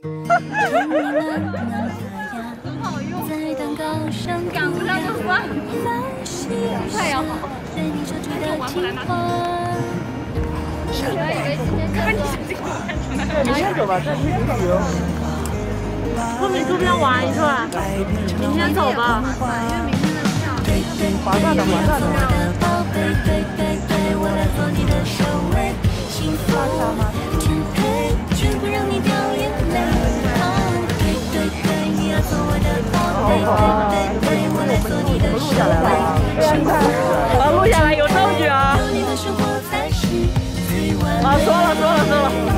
赶不上就算了，快要好。玩不来拿。 明天走吧，再去旅游。 后面周边玩一转，明天走吧。 划算的，划算的。录下来了，录下来有证据啊！啊，说了。